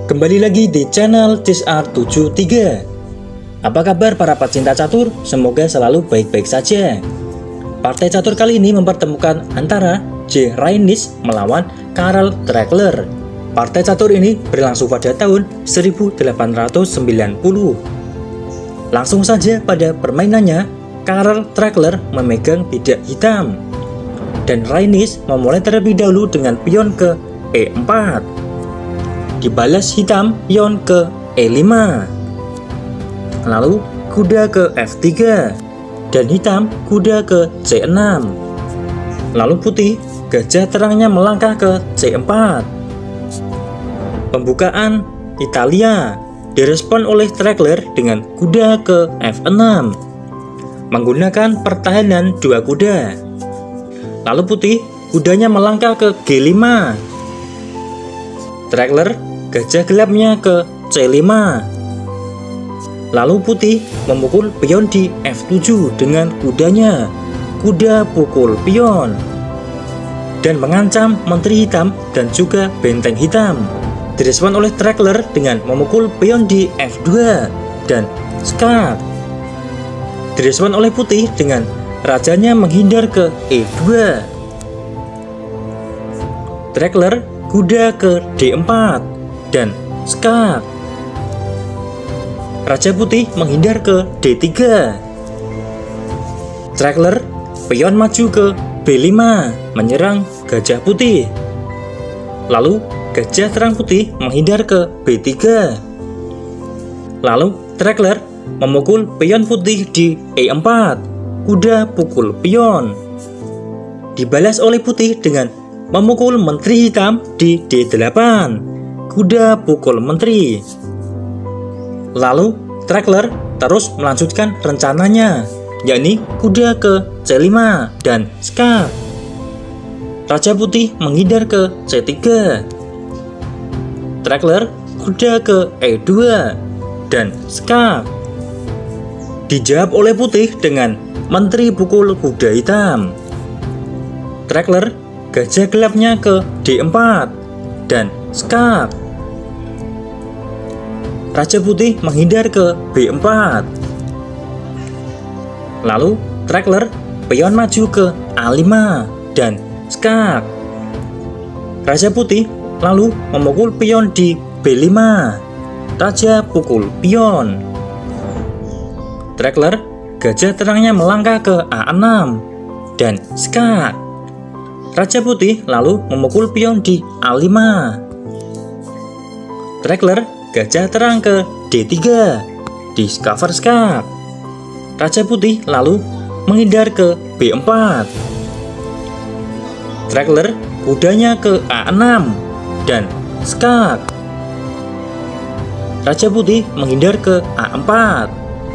Kembali lagi di channel CSR73. Apa kabar para pecinta catur? Semoga selalu baik-baik saja. Partai catur kali ini mempertemukan antara J. Rainis melawan Karel Trakler. Partai catur ini berlangsung pada tahun 1890. Langsung saja pada permainannya, Karel Trakler memegang bidak hitam dan Rainis memulai terlebih dahulu dengan pion ke E4. Dibalas hitam pion ke E5, lalu kuda ke F3 dan hitam kuda ke C6. Lalu putih gajah terangnya melangkah ke C4. Pembukaan Italia direspon oleh Trakler dengan kuda ke F6 menggunakan pertahanan dua kuda. Lalu putih kudanya melangkah ke G5. Trakler gajah gelapnya ke C5. Lalu putih memukul pion di F7 dengan kudanya, kuda pukul pion, dan mengancam menteri hitam dan juga benteng hitam. Direspon oleh Trakler dengan memukul pion di F2 dan skak. Direspon oleh putih dengan rajanya menghindar ke E2. Trakler kuda ke D4 dan skak. Raja putih menghindar ke D3. Trakler pion maju ke B5 menyerang gajah putih. Lalu gajah terang putih menghindar ke B3. Lalu Trakler memukul pion putih di E4, kuda pukul pion. Dibalas oleh putih dengan memukul menteri hitam di D8, kuda pukul menteri. Lalu Trakler terus melanjutkan rencananya, yakni kuda ke C5 dan skak. Raja putih menghindar ke C3. Trakler kuda ke E2 dan skak. Dijawab oleh putih dengan menteri pukul kuda hitam. Trakler gajah gelapnya ke D4 dan skak. Raja putih menghindar ke B4. Lalu Trakler pion maju ke A5 dan skak. Raja putih lalu memukul pion di B5. Raja pukul pion. Trakler gajah terangnya melangkah ke A6 dan skak. Raja putih lalu memukul pion di A5. Trakler gajah terang ke D3, discover skak. Raja putih lalu menghindar ke B4. Trakler kudanya ke A6 dan skak. Raja putih menghindar ke A4.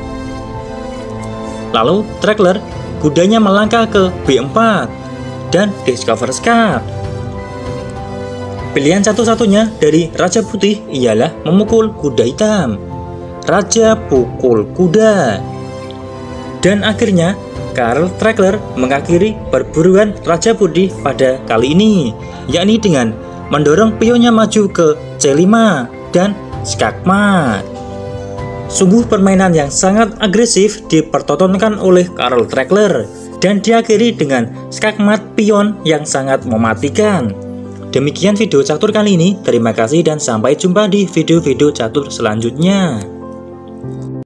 Lalu Trakler kudanya melangkah ke B4 dan discover skak. Pilihan satu-satunya dari Raja Putih ialah memukul kuda hitam. Raja pukul kuda. Dan akhirnya Karel Trakler mengakhiri perburuan Raja Putih pada kali ini, yakni dengan mendorong pionnya maju ke C5 dan skakmat. Sungguh permainan yang sangat agresif dipertontonkan oleh Karel Trakler dan diakhiri dengan skakmat pion yang sangat mematikan. Demikian video catur kali ini. Terima kasih dan sampai jumpa di video-video catur selanjutnya.